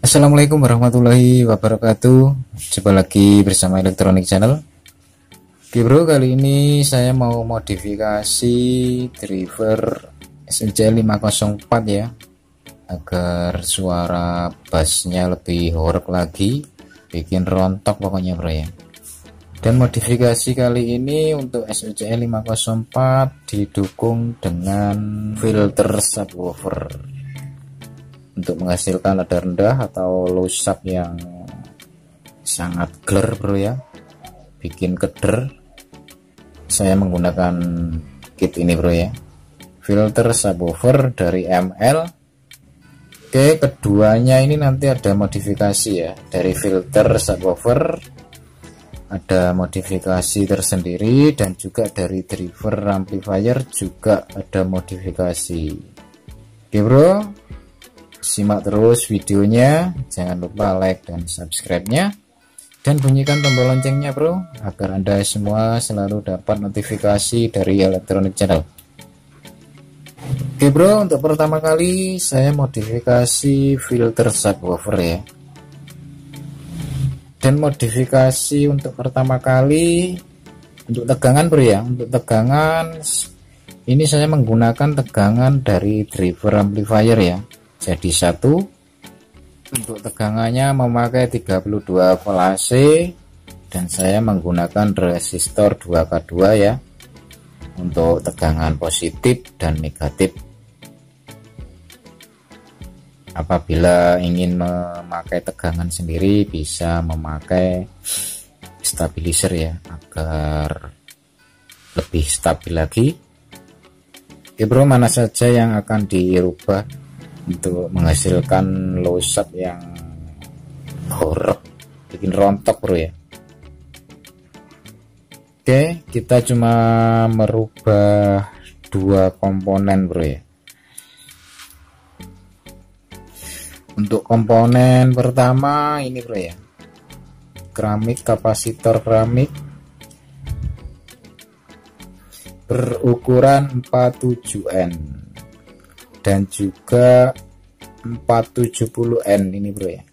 Assalamualaikum warahmatullahi wabarakatuh. Jumpa lagi bersama Elektronik Channel. Oke bro, kali ini saya mau modifikasi driver SOCL 504 ya, agar suara bassnya lebih horeg lagi, bikin rontok pokoknya bro ya. Dan modifikasi kali ini untuk SOCL 504 didukung dengan filter subwoofer untuk menghasilkan nada rendah atau low sub yang sangat clear bro ya, bikin keder. Saya menggunakan kit ini bro ya, filter subwoofer dari ML. Oke, keduanya ini nanti ada modifikasi ya, dari filter subwoofer ada modifikasi tersendiri, dan juga dari driver amplifier juga ada modifikasi. Oke bro, simak terus videonya, jangan lupa like dan subscribe-nya, dan bunyikan tombol loncengnya bro, agar anda semua selalu dapat notifikasi dari Elektronik Channel. Oke bro, untuk pertama kali saya modifikasi filter subwoofer ya. Dan modifikasi untuk pertama kali untuk tegangan bro ya, untuk tegangan ini saya menggunakan tegangan dari driver amplifier ya. Jadi satu, untuk tegangannya memakai 32 volase, dan saya menggunakan resistor 2K2 ya untuk tegangan positif dan negatif. Apabila ingin memakai tegangan sendiri bisa memakai stabilizer ya, agar lebih stabil lagi. Oke bro, mana saja yang akan dirubah untuk menghasilkan low sub yang horeg, bikin rontok bro ya. Oke, kita cuma merubah dua komponen bro ya. Untuk komponen pertama ini bro ya, keramik, kapasitor keramik berukuran 47N dan juga 470N ini bro ya.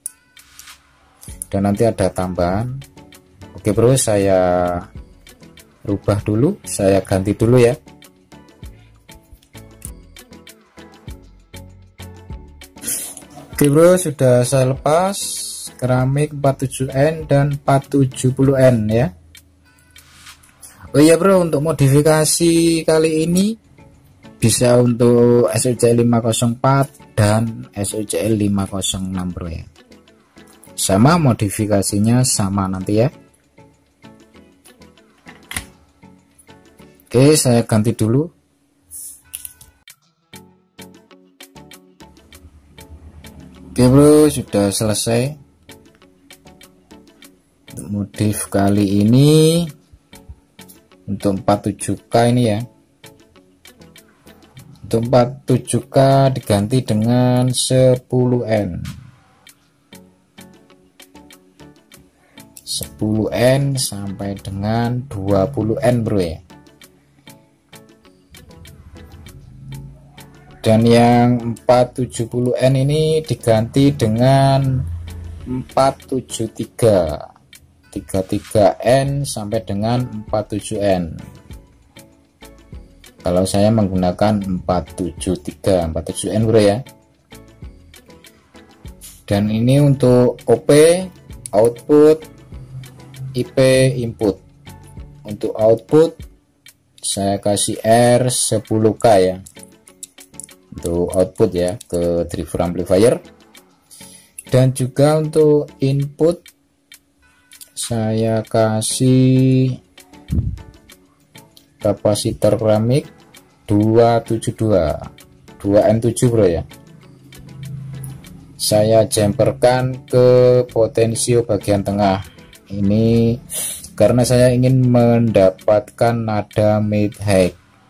Dan nanti ada tambahan. Oke bro, saya rubah dulu, saya ganti dulu ya. Oke bro, sudah saya lepas keramik 47N dan 470N ya. Oh iya bro, untuk modifikasi kali ini bisa untuk SOCL 504 dan SOCL 506 bro ya. Sama modifikasinya sama nanti ya. Oke, saya ganti dulu. Oke bro, sudah selesai untuk modif kali ini. Untuk 47K ini ya, untuk 47K diganti dengan 10N 10N sampai dengan 20N bro ya. Dan yang 470N ini diganti dengan 473 33N sampai dengan 47N. Kalau saya menggunakan 473 bro ya. Dan ini untuk OP output, IP input. Untuk output saya kasih R 10K ya, untuk output ya ke driver amplifier. Dan juga untuk input saya kasih kapasitor keramik 272 2N7 bro ya. Saya jumperkan ke potensio bagian tengah ini karena saya ingin mendapatkan nada mid high.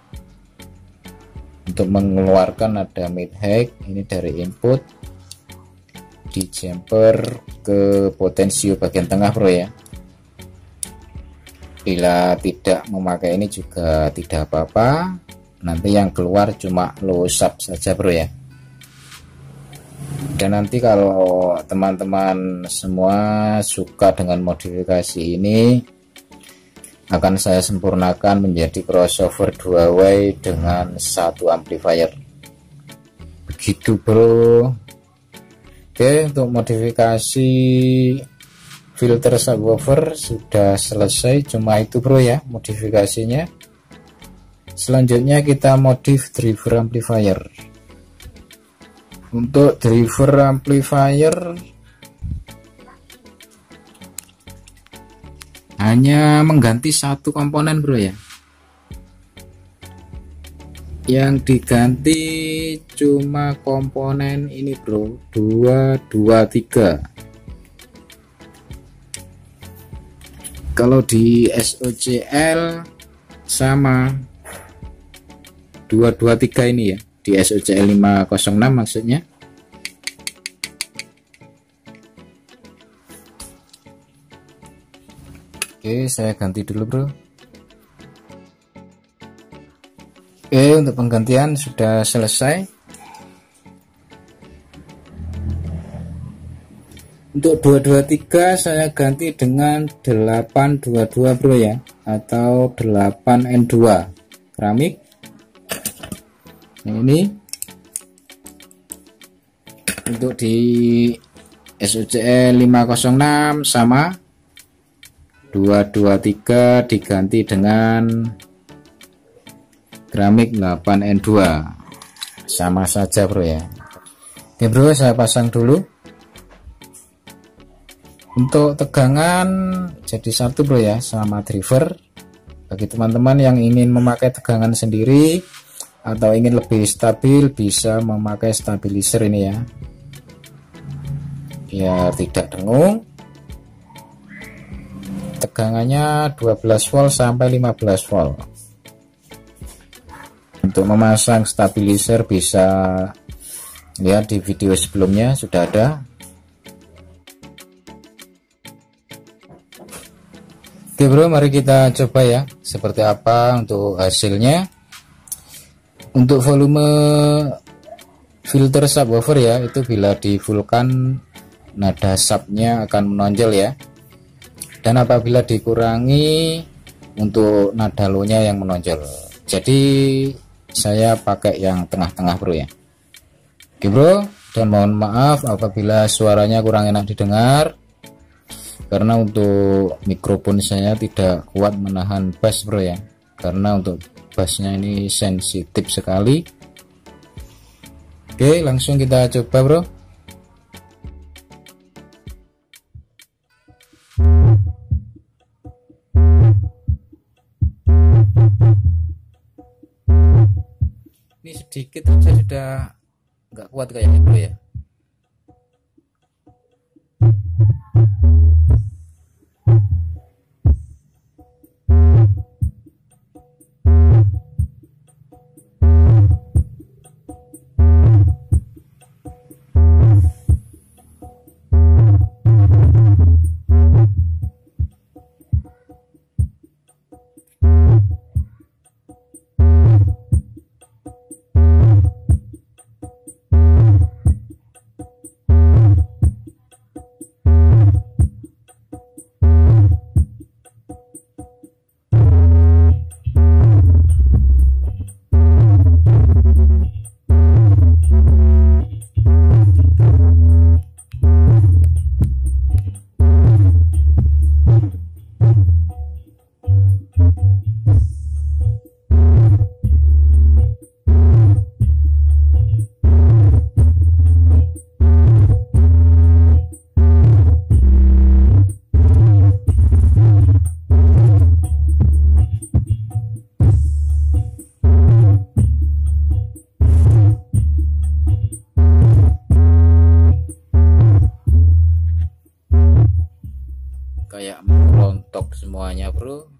Untuk mengeluarkan nada mid high ini dari input di jumper ke potensio bagian tengah bro ya. Bila tidak memakai ini juga tidak apa-apa, nanti yang keluar cuma low sub saja bro ya. Dan nanti kalau teman-teman semua suka dengan modifikasi ini, akan saya sempurnakan menjadi crossover 2-way dengan satu amplifier. Begitu bro. Oke, untuk modifikasi filter subwoofer sudah selesai, cuma itu bro ya modifikasinya. Selanjutnya kita modif driver amplifier. Untuk driver amplifier hanya mengganti satu komponen bro ya. Yang diganti cuma komponen ini bro, 223. Kalau di SOCL sama 223 ini ya, di SOCL 506 maksudnya. Oke, saya ganti dulu bro. Oke, untuk penggantian sudah selesai. Untuk 223 saya ganti dengan 822 bro ya, atau 8N2 keramik. Nah, ini untuk di SOCL 506 sama 223 diganti dengan keramik 8N2, sama saja bro ya. Oke bro, saya pasang dulu. Untuk tegangan jadi satu bro ya, sama driver. Bagi teman-teman yang ingin memakai tegangan sendiri atau ingin lebih stabil, bisa memakai stabilizer ini ya, biar tidak dengung. Tegangannya 12 volt sampai 15 volt. Untuk memasang stabilizer bisa lihat di video sebelumnya, sudah ada. Oke bro, mari kita coba ya seperti apa untuk hasilnya. Untuk volume filter subwoofer ya, itu bila di fullkan nada subnya akan menonjol ya. Dan apabila dikurangi, untuk nada low-nya yang menonjol. Jadi saya pakai yang tengah-tengah bro ya. Oke bro, dan mohon maaf apabila suaranya kurang enak didengar, karena untuk mikrofon saya tidak kuat menahan bass bro ya, karena untuk bassnya ini sensitif sekali. Oke, langsung kita coba bro. Ini sedikit saja sudah nggak kuat kayaknya bro ya. Kayak merontok semuanya bro.